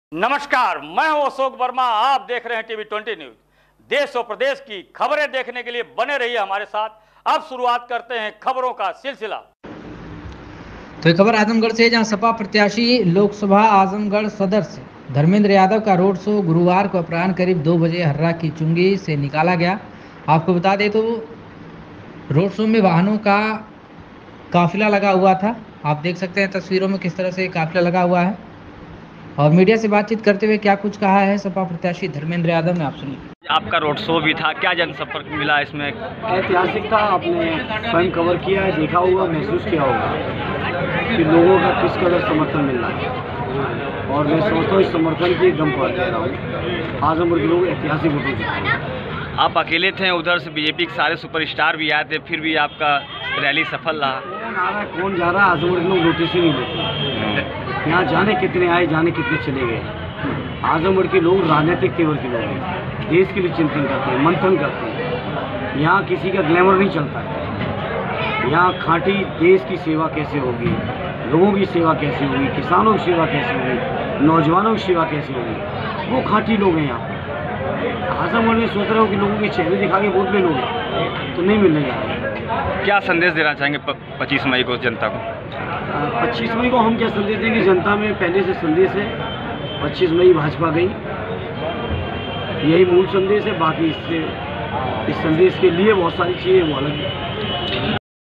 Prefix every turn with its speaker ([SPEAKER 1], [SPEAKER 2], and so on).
[SPEAKER 1] नमस्कार, मैं हूं अशोक वर्मा। आप देख रहे हैं टीवी 20 न्यूज। देश और प्रदेश की खबरें देखने के लिए बने रहिए हमारे साथ। अब शुरुआत करते हैं खबरों का सिलसिला।
[SPEAKER 2] तो एक खबर आजमगढ़ से, जहां सपा प्रत्याशी लोकसभा आजमगढ़ सदर से धर्मेंद्र यादव का रोड शो गुरुवार को अपराह्न करीब 2 बजे हर्रा की चुंगी से निकाला गया। आपको बता दें तो रोड शो में वाहनों का काफिला लगा हुआ था। आप देख सकते हैं तस्वीरों में किस तरह से काफिला लगा हुआ है। और मीडिया से बातचीत करते हुए क्या कुछ कहा है सपा प्रत्याशी धर्मेंद्र यादव ने, आप सुनिए।
[SPEAKER 3] आपका रोड शो भी था, क्या जनसंपर्क मिला इसमें?
[SPEAKER 4] ऐतिहासिक था, आपने स्वयं कवर किया है, देखा होगा, महसूस किया होगा कि लोगों का किस कदर समर्थन मिल रहा है। और मैं समझता हूँ इस समर्थन के दम पर कह रहा हूँ, आजमगढ़ के लोग ऐतिहासिक वोटों से।
[SPEAKER 3] आप अकेले थे, उधर से बीजेपी के सारे सुपरस्टार भी आए थे, फिर भी आपका रैली सफल रहा।
[SPEAKER 4] कौन आ रहा है कौन जा रहा है, आजमगढ़ के लोग नोटिस ही नहीं लेते। यहाँ जाने कितने आए, जाने कितने चले गए। आजमगढ़ के लोग राजनीतिक तेवर के लोग हैं, देश के लिए चिंतन करते हैं, मंथन करते हैं। यहाँ किसी का ग्लैमर नहीं चलता है। यहाँ खांटी देश की सेवा कैसे होगी, लोगों की सेवा कैसे होगी, किसानों की सेवा कैसे होगी, नौजवानों की सेवा कैसे होगी, वो खांटी लोग हैं यहाँ पर। आजमगढ़ में सोच रहे हो कि लोगों के चेहरे दिखा के वोट ले लोगे, तो नहीं मिलने जा रहा है।
[SPEAKER 3] क्या संदेश देना चाहेंगे 25 मई को जनता को?
[SPEAKER 4] 25 मई को हम क्या संदेश देंगे? जनता में पहले से संदेश है, 25 मई भाजपा गई, यही मूल संदेश है। बाकी इससे इस संदेश के लिए बहुत सारी चीज़ें वो अलग है।